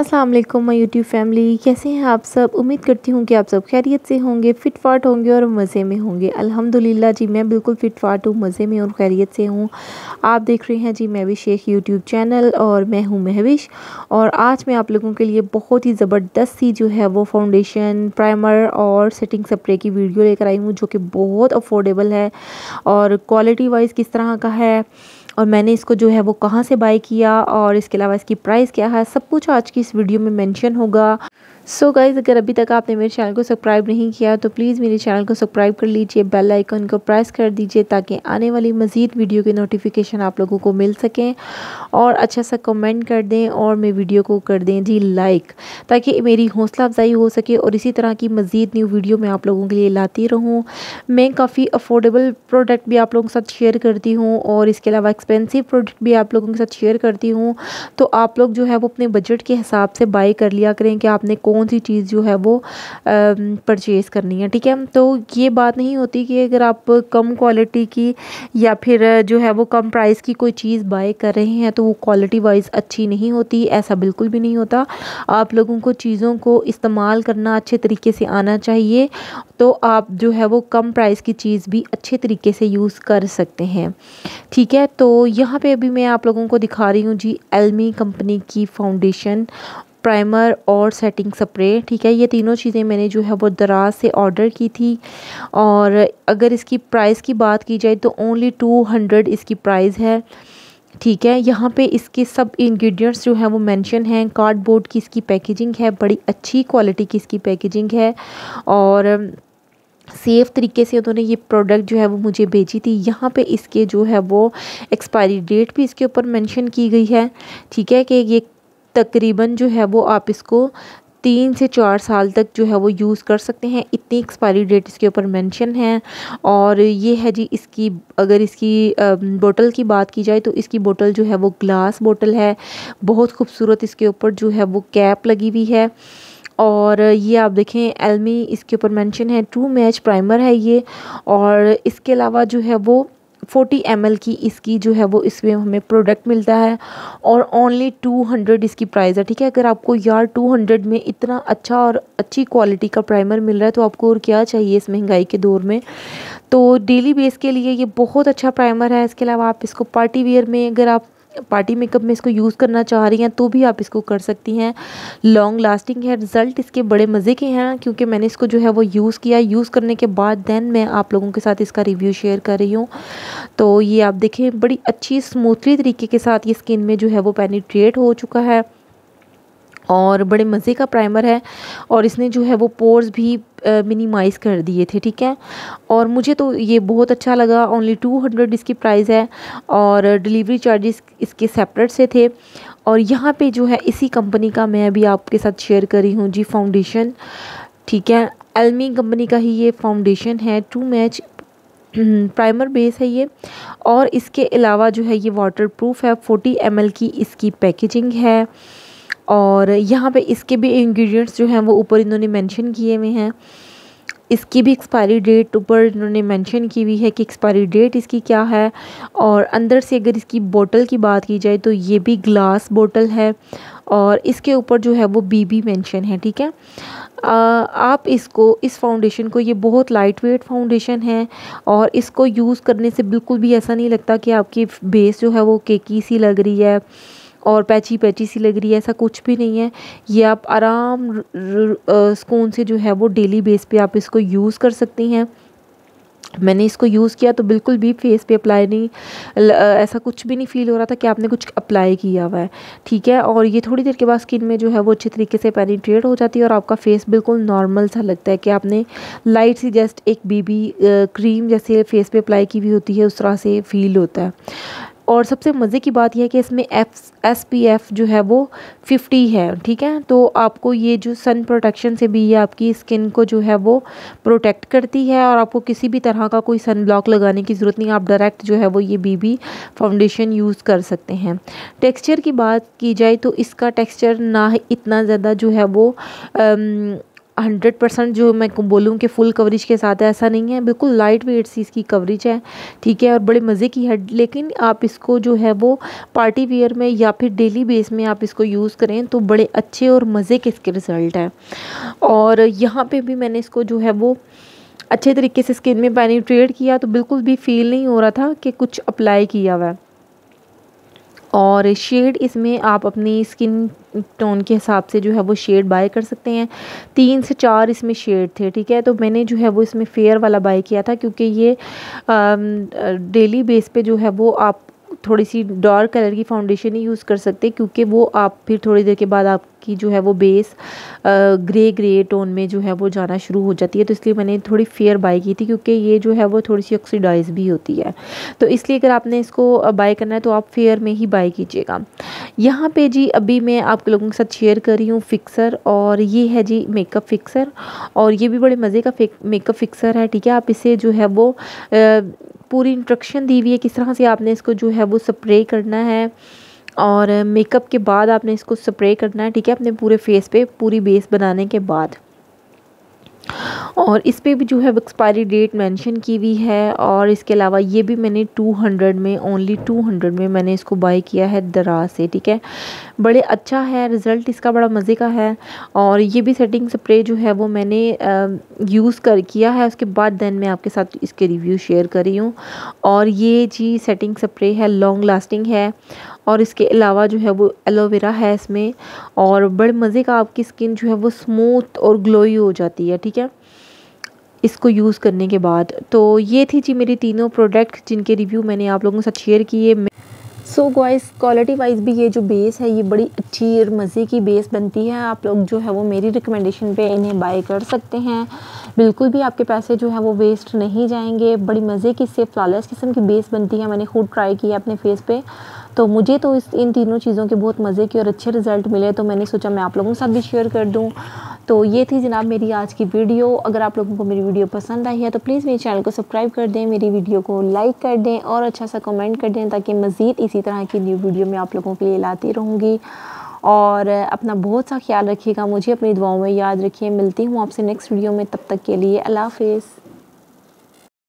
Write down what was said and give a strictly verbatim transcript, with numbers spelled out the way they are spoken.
अस्सलाम वालेकुम my YouTube family, कैसे हैं आप सब। उम्मीद करती हूँ कि आप सब खैरियत से होंगे, फिट फाट होंगे और मज़े में होंगे। अल्हम्दुलिल्लाह जी, मैं बिल्कुल फिट फाट हूँ, मज़े में और खैरियत से हूँ। आप देख रहे हैं जी महविश शेख यूट्यूब चैनल और मैं हूँ महविश। और आज मैं आप लोगों के लिए बहुत ही ज़बरदस्त सी जो है वो फाउंडेशन, प्राइमर और सेटिंग स्प्रे की वीडियो लेकर आई हूँ, जो कि बहुत अफोर्डेबल है और क्वालिटी वाइज किस तरह का है और मैंने इसको जो है वो कहाँ से बाय किया और इसके अलावा इसकी प्राइस क्या है, सब कुछ आज की इस वीडियो में मेंशन होगा। सो so गाइज़, अगर अभी तक आपने मेरे चैनल को सब्सक्राइब नहीं किया तो प्लीज़ मेरे चैनल को सब्सक्राइब कर लीजिए, बेल आइकन को प्रेस कर दीजिए ताकि आने वाली मज़ीद वीडियो की नोटिफिकेशन आप लोगों को मिल सकें। और अच्छा सा कमेंट कर दें और मेरे वीडियो को कर दें जी लाइक, ताकि मेरी हौसला अफजाई हो सके और इसी तरह की मज़ीद न्यू वीडियो मैं आप लोगों के लिए लाती रहूँ। मैं काफ़ी अफोर्डेबल प्रोडक्ट भी आप लोगों के साथ शेयर करती हूँ और इसके अलावा एक्सपेंसिव प्रोडक्ट भी आप लोगों के साथ शेयर करती हूँ। तो आप लोग जो है वो अपने बजट के हिसाब से बाय कर लिया करें कि आपने कौन सी चीज़ जो है वो परचेज़ करनी है, ठीक है। तो ये बात नहीं होती कि अगर आप कम क्वालिटी की या फिर जो है वो कम प्राइस की कोई चीज़ बाय कर रहे हैं तो वो क्वालिटी वाइज अच्छी नहीं होती, ऐसा बिल्कुल भी नहीं होता। आप लोगों को चीज़ों को इस्तेमाल करना अच्छे तरीके से आना चाहिए, तो आप जो है वो कम प्राइस की चीज़ भी अच्छे तरीके से यूज़ कर सकते हैं, ठीक है। तो यहाँ पे अभी मैं आप लोगों को दिखा रही हूँ जी एल्मी कंपनी की फाउंडेशन, प्राइमर और सेटिंग स्प्रे, ठीक है। ये तीनों चीज़ें मैंने जो है वो दराज से ऑर्डर की थी और अगर इसकी प्राइस की बात की जाए तो ओनली टू हंड्रेड इसकी प्राइस है, ठीक है। यहाँ पे इसके सब इंग्रेडिएंट्स जो हैं वो मेंशन हैं। कार्डबोर्ड की इसकी पैकेजिंग है, बड़ी अच्छी क्वालिटी की इसकी पैकेजिंग है और सेफ़ तरीके से उन्होंने ये प्रोडक्ट जो है वो मुझे भेजी थी। यहाँ पे इसके जो है वो एक्सपायरी डेट भी इसके ऊपर मेंशन की गई है, ठीक है, कि ये तकरीबन जो है वो आप इसको तीन से चार साल तक जो है वो यूज़ कर सकते हैं, इतनी एक्सपायरी डेट इसके ऊपर मेंशन है। और ये है जी इसकी, अगर इसकी बोतल की बात की जाए तो इसकी बोतल जो है वो ग्लास बोतल है, बहुत खूबसूरत इसके ऊपर जो है वो कैप लगी हुई है। और ये आप देखें एल्मी इसके ऊपर मेंशन है, ट्रू मैच प्राइमर है ये। और इसके अलावा जो है वो फोर्टी एम एल की इसकी जो है वो इसमें हमें प्रोडक्ट मिलता है और ओनली टू हंड्रेड इसकी प्राइस है, ठीक है। अगर आपको यार टू हंड्रेड में इतना अच्छा और अच्छी क्वालिटी का प्राइमर मिल रहा है तो आपको और क्या चाहिए इस महंगाई के दौर में। तो डेली बेस के लिए ये बहुत अच्छा प्राइमर है। इसके अलावा आप इसको पार्टी वेयर में, अगर आप पार्टी मेकअप में इसको यूज़ करना चाह रही हैं तो भी आप इसको कर सकती हैं। लॉन्ग लास्टिंग है, रिज़ल्ट इसके बड़े मज़े के हैं क्योंकि मैंने इसको जो है वो यूज़ किया। यूज़ करने के बाद देन मैं आप लोगों के साथ इसका रिव्यू शेयर कर रही हूँ। तो ये आप देखें बड़ी अच्छी स्मूथली तरीके के साथ ये स्किन में जो है वो पेनिट्रेट हो चुका है और बड़े मज़े का प्राइमर है और इसने जो है वो पोर्स भी मिनिमाइज़ कर दिए थे, ठीक है। और मुझे तो ये बहुत अच्छा लगा। ओनली टू हंड्रेड इसकी प्राइस है और डिलीवरी चार्जेस इसके सेपरेट से थे। और यहाँ पे जो है इसी कंपनी का मैं अभी आपके साथ शेयर कर रही हूँ जी फाउंडेशन, ठीक है। एल्मी कंपनी का ही ये फाउंडेशन है, ट्रू मैच प्राइमर बेस है ये। और इसके अलावा जो है ये वाटर प्रूफ है, फोर्टी एम एल की इसकी पैकेजिंग है। और यहाँ पे इसके भी इंग्रेडिएंट्स जो हैं वो ऊपर इन्होंने मेंशन किए हुए हैं। इसकी भी एक्सपायरी डेट ऊपर इन्होंने मेंशन की हुई है कि एक्सपायरी डेट इसकी क्या है। और अंदर से अगर इसकी बोतल की बात की जाए तो ये भी ग्लास बोतल है और इसके ऊपर जो है वो बीबी मेंशन है, ठीक है। आ, आप इसको, इस फाउंडेशन को, ये बहुत लाइट वेट फाउंडेशन है और इसको यूज़ करने से बिल्कुल भी ऐसा नहीं लगता कि आपकी बेस जो है वो केकी सी लग रही है और पैची पैची सी लग रही है, ऐसा कुछ भी नहीं है। ये आप आराम सुकून से जो है वो डेली बेस पे आप इसको यूज़ कर सकती हैं। मैंने इसको यूज़ किया तो बिल्कुल भी फेस पे अप्लाई नहीं, ऐसा कुछ भी नहीं फ़ील हो रहा था कि आपने कुछ अप्लाई किया हुआ है, ठीक है। और ये थोड़ी देर के बाद स्किन में जो है वो अच्छे तरीके से पेनिट्रेट हो जाती है और आपका फेस बिल्कुल नॉर्मल सा लगता है कि आपने लाइट सी जस्ट एक बीबी क्रीम जैसे फेस पे अप्लाई की हुई होती है, उस तरह से फ़ील होता है। और सबसे मज़े की बात यह है कि इसमें एफ एस पी एफ जो है वो फिफ्टी है, ठीक है। तो आपको ये जो सन प्रोटेक्शन से भी ये आपकी स्किन को जो है वो प्रोटेक्ट करती है और आपको किसी भी तरह का कोई सन ब्लॉक लगाने की ज़रूरत नहीं, आप डायरेक्ट जो है वो ये बीबी फाउंडेशन यूज़ कर सकते हैं। टेक्सचर की बात की जाए तो इसका टेक्सचर ना इतना ज़्यादा जो है वो हंड्रेड परसेंट जो मैं बोलूँ कि फुल कवरेज के साथ है, ऐसा नहीं है, बिल्कुल लाइट वेट सी इसकी कवरेज है, ठीक है, और बड़े मज़े की है। लेकिन आप इसको जो है वो पार्टी वेयर में या फिर डेली बेस में आप इसको यूज़ करें तो बड़े अच्छे और मज़े के इसके रिज़ल्ट हैं। और यहाँ पे भी मैंने इसको जो है वो अच्छे तरीके से स्किन में पेनिट्रेट किया, तो बिल्कुल भी फील नहीं हो रहा था कि कुछ अप्लाई किया हुआ है। और शेड इसमें आप अपनी स्किन टोन के हिसाब से जो है वो शेड बाय कर सकते हैं। तीन से चार इसमें शेड थे, ठीक है, तो मैंने जो है वो इसमें फेयर वाला बाय किया था, क्योंकि ये डेली बेस पे जो है वो आप थोड़ी सी डार्क कलर की फाउंडेशन ही यूज़ कर सकते, क्योंकि वो आप फिर थोड़ी देर के बाद आपकी जो है वो बेस ग्रे ग्रे टोन में जो है वो जाना शुरू हो जाती है। तो इसलिए मैंने थोड़ी फेयर बाय की थी, क्योंकि ये जो है वो थोड़ी सी ऑक्सीडाइज भी होती है। तो इसलिए अगर आपने इसको बाय करना है तो आप फेयर में ही बाय कीजिएगा। यहाँ पे जी अभी मैं आप लोगों के साथ शेयर कर रही हूँ फिक्सर, और ये है जी मेकअप फिक्सर, और ये भी बड़े मज़े का मेकअप फिक्सर है, ठीक है। आप इसे जो है वो आ, पूरी इंस्ट्रक्शन दी हुई है किस तरह से आपने इसको जो है वो स्प्रे करना है, और मेकअप के बाद आपने इसको स्प्रे करना है, ठीक है, अपने पूरे फेस पे पूरी बेस बनाने के बाद। और इस पे भी जो है एक्सपायरी डेट मेंशन की हुई है। और इसके अलावा ये भी मैंने टू हंड्रेड में, ओनली टू हंड्रेड में मैंने इसको बाय किया है दराज से, ठीक है। बड़े अच्छा है, रिज़ल्ट इसका बड़ा मज़े का है। और ये भी सेटिंग स्प्रे जो है वो मैंने यूज़ कर किया है, उसके बाद देन मैं आपके साथ इसके रिव्यू शेयर कर रही हूँ। और ये जी सेटिंग स्प्रे है, लॉन्ग लास्टिंग है, और इसके अलावा जो है वो एलोवेरा है इसमें, और बड़े मज़े का आपकी स्किन जो है वो स्मूथ और ग्लोई हो जाती है, ठीक है, इसको यूज़ करने के बाद। तो ये थी जी मेरी तीनों प्रोडक्ट जिनके रिव्यू मैंने आप लोगों के साथ शेयर किए। सो गाइस, क्वालिटी वाइज भी ये जो बेस है ये बड़ी अच्छी और मज़े की बेस बनती है। आप लोग जो है वो मेरी रिकमेंडेशन पे इन्हें बाय कर सकते हैं, बिल्कुल भी आपके पैसे जो है वो वेस्ट नहीं जाएंगे। बड़ी मज़े की इससे फ्लॉलेस किस्म की बेस बनती है, मैंने खुद ट्राई किया अपने फेस पे, तो मुझे तो इस इन तीनों चीज़ों के बहुत मज़े के और अच्छे रिज़ल्ट मिले, तो मैंने सोचा मैं आप लोगों के साथ भी शेयर कर दूँ। तो ये थी जनाब मेरी आज की वीडियो। अगर आप लोगों को मेरी वीडियो पसंद आई है तो प्लीज़ मेरे चैनल को सब्सक्राइब कर दें, मेरी वीडियो को लाइक कर दें और अच्छा सा कमेंट कर दें, ताकि मज़ीद इसी तरह की न्यू वीडियो मैं आप लोगों के लिए लाती रहूँगी। और अपना बहुत सा ख्याल रखिएगा, मुझे अपनी दुआओं में याद रखिए। मिलती हूँ आपसे नेक्स्ट वीडियो में, तब तक के लिए अल्लाह हाफ़िज़।